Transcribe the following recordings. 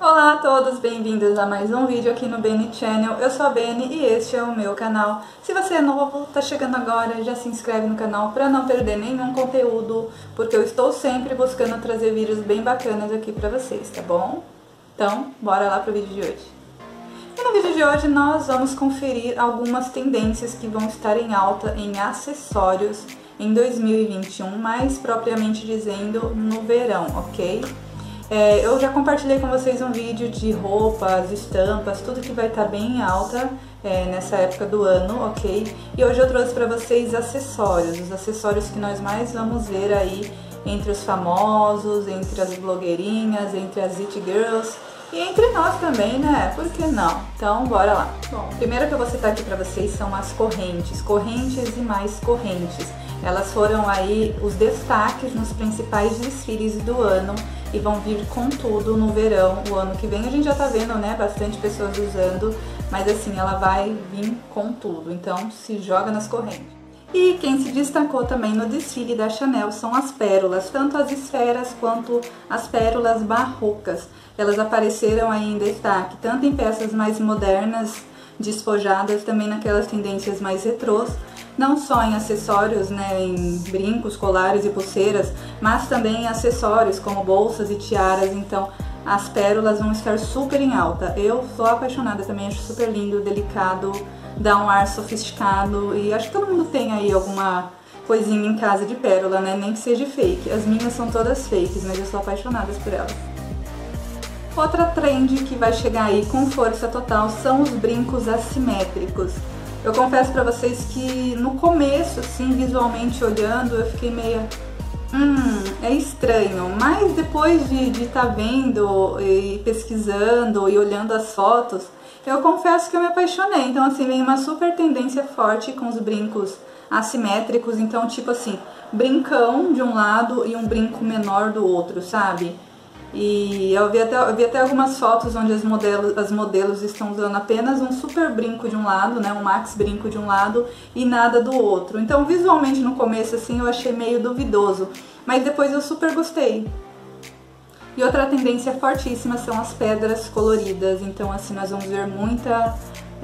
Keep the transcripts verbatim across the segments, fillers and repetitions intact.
Olá a todos, bem-vindos a mais um vídeo aqui no Beni Channel. Eu sou a Beni e este é o meu canal. Se você é novo, tá chegando agora, já se inscreve no canal para não perder nenhum conteúdo, porque eu estou sempre buscando trazer vídeos bem bacanas aqui pra vocês, tá bom? Então, bora lá pro vídeo de hoje. E no vídeo de hoje nós vamos conferir algumas tendências que vão estar em alta em acessórios em dois mil e vinte e um, mais propriamente dizendo no verão, ok? É, eu já compartilhei com vocês um vídeo de roupas, estampas, tudo que vai estar bem em alta é, nessa época do ano, ok? E hoje eu trouxe para vocês acessórios, os acessórios que nós mais vamos ver aí entre os famosos, entre as blogueirinhas, entre as it girls e entre nós também, né? Por que não? Então, bora lá. Bom, primeiro que eu vou citar aqui para vocês são as correntes, correntes e mais correntes. Elas foram aí os destaques nos principais desfiles do ano e vão vir com tudo no verão, o ano que vem. A gente já tá vendo, né, bastante pessoas usando, mas assim, ela vai vir com tudo, então se joga nas correntes. E quem se destacou também no desfile da Chanel são as pérolas, tanto as esferas quanto as pérolas barrocas. Elas apareceram aí em destaque, tanto em peças mais modernas, despojadas, também naquelas tendências mais retrôs, não só em acessórios, né, em brincos, colares e pulseiras, mas também em acessórios como bolsas e tiaras. Então as pérolas vão estar super em alta. Eu sou apaixonada também, acho super lindo, delicado, dá um ar sofisticado e acho que todo mundo tem aí alguma coisinha em casa de pérola, né, nem que seja fake. As minhas são todas fakes, mas eu sou apaixonada por elas. Outra trend que vai chegar aí com força total são os brincos assimétricos. Eu confesso pra vocês que no começo, assim, visualmente olhando, eu fiquei meio... Hum, é estranho, mas depois de estar tá vendo e pesquisando e olhando as fotos, eu confesso que eu me apaixonei. Então, assim, vem uma super tendência forte com os brincos assimétricos. Então, tipo assim, brincão de um lado e um brinco menor do outro, sabe? E eu vi até, eu vi até algumas fotos onde as modelos, as modelos estão usando apenas um super brinco de um lado, né, um max brinco de um lado e nada do outro. Então visualmente no começo assim eu achei meio duvidoso, mas depois eu super gostei. E outra tendência fortíssima são as pedras coloridas, então assim nós vamos ver muita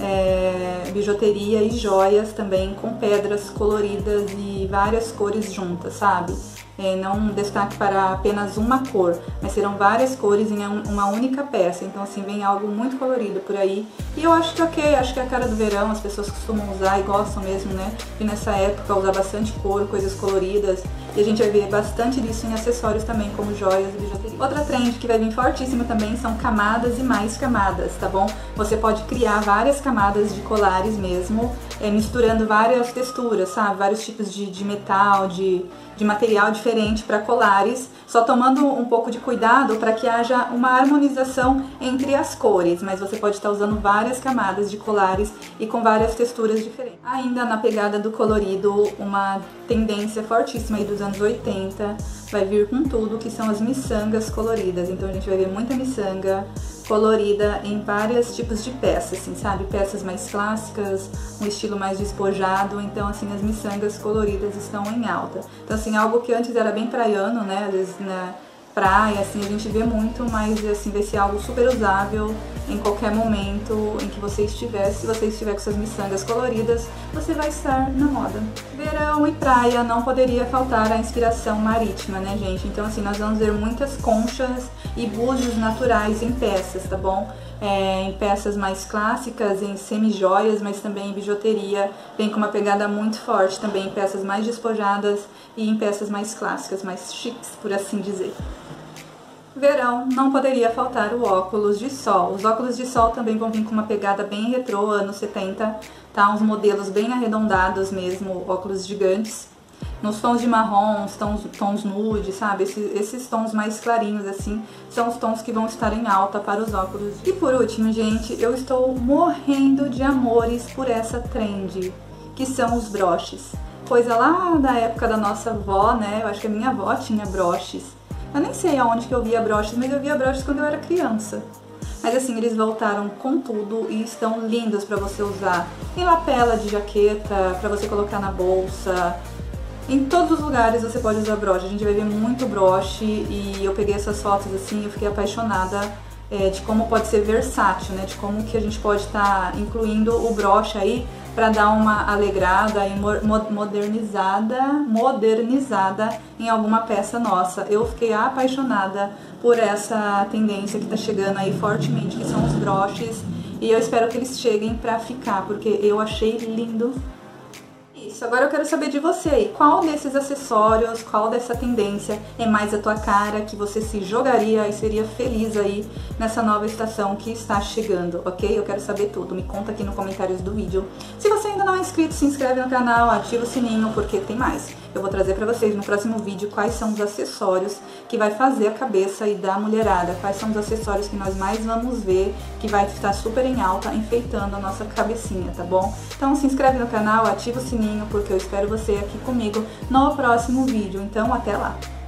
é, bijuteria e joias também com pedras coloridas e várias cores juntas, sabe? É, não um destaque para apenas uma cor, mas serão várias cores em uma única peça, então assim vem algo muito colorido por aí. E eu acho que ok, acho que é a cara do verão, as pessoas costumam usar e gostam mesmo, né? E nessa época usar bastante cor, coisas coloridas, e a gente vai ver bastante disso em acessórios também, como joias e bijuteria. Outra trend que vai vir fortíssima também são camadas e mais camadas, tá bom? Você pode criar várias camadas de colares mesmo, é, misturando várias texturas, sabe? Vários tipos de, de metal, de... de material diferente para colares, só tomando um pouco de cuidado para que haja uma harmonização entre as cores, mas você pode estar usando várias camadas de colares e com várias texturas diferentes. Ainda na pegada do colorido, uma tendência fortíssima aí dos anos oitenta vai vir com tudo, que são as miçangas coloridas. Então a gente vai ver muita miçanga colorida em vários tipos de peças, assim, sabe? Peças mais clássicas, um estilo mais despojado, então assim, as miçangas coloridas estão em alta. Então assim, algo que antes era bem praiano, né, às vezes na praia, assim, a gente vê muito, mas assim, vai ser algo super usável em qualquer momento em que você estiver. Se você estiver com suas miçangas coloridas, você vai estar na moda. Verão e praia, não poderia faltar a inspiração marítima, né, gente? Então assim, nós vamos ver muitas conchas e búzios naturais em peças, tá bom? É, em peças mais clássicas, em semi-joias, mas também em bijuteria, vem com uma pegada muito forte também em peças mais despojadas e em peças mais clássicas, mais chiques, por assim dizer. Verão, não poderia faltar o óculos de sol. Os óculos de sol também vão vir com uma pegada bem retrô, anos setenta, tá? Uns modelos bem arredondados mesmo, óculos gigantes. Nos tons de marrom, tons, tons nude, sabe? Esses, esses tons mais clarinhos, assim, são os tons que vão estar em alta para os óculos. E por último, gente, eu estou morrendo de amores por essa trend, que são os broches. Coisa lá da época da nossa avó, né? Eu acho que a minha avó tinha broches. Eu nem sei aonde que eu via broches, mas eu via broches quando eu era criança. Mas assim, eles voltaram com tudo e estão lindos para você usar em lapela de jaqueta, para você colocar na bolsa. Em todos os lugares você pode usar broche, a gente vai ver muito broche e eu peguei essas fotos assim, eu fiquei apaixonada é, de como pode ser versátil, né? De como que a gente pode estar tá incluindo o broche aí para dar uma alegrada e modernizada, modernizada em alguma peça nossa. Eu fiquei apaixonada por essa tendência que está chegando aí fortemente, que são os broches, e eu espero que eles cheguem para ficar, porque eu achei lindo. Isso, agora eu quero saber de você aí, qual desses acessórios, qual dessa tendência é mais a tua cara, que você se jogaria e seria feliz aí nessa nova estação que está chegando, ok? Eu quero saber tudo, me conta aqui nos comentários do vídeo. Se você ainda não é inscrito, se inscreve no canal, ativa o sininho, porque tem mais. Eu vou trazer pra vocês no próximo vídeo quais são os acessórios que vai fazer a cabeça aí da mulherada, quais são os acessórios que nós mais vamos ver, que vai estar super em alta, enfeitando a nossa cabecinha, tá bom? Então se inscreve no canal, ativa o sininho, porque eu espero você aqui comigo no próximo vídeo. Então até lá!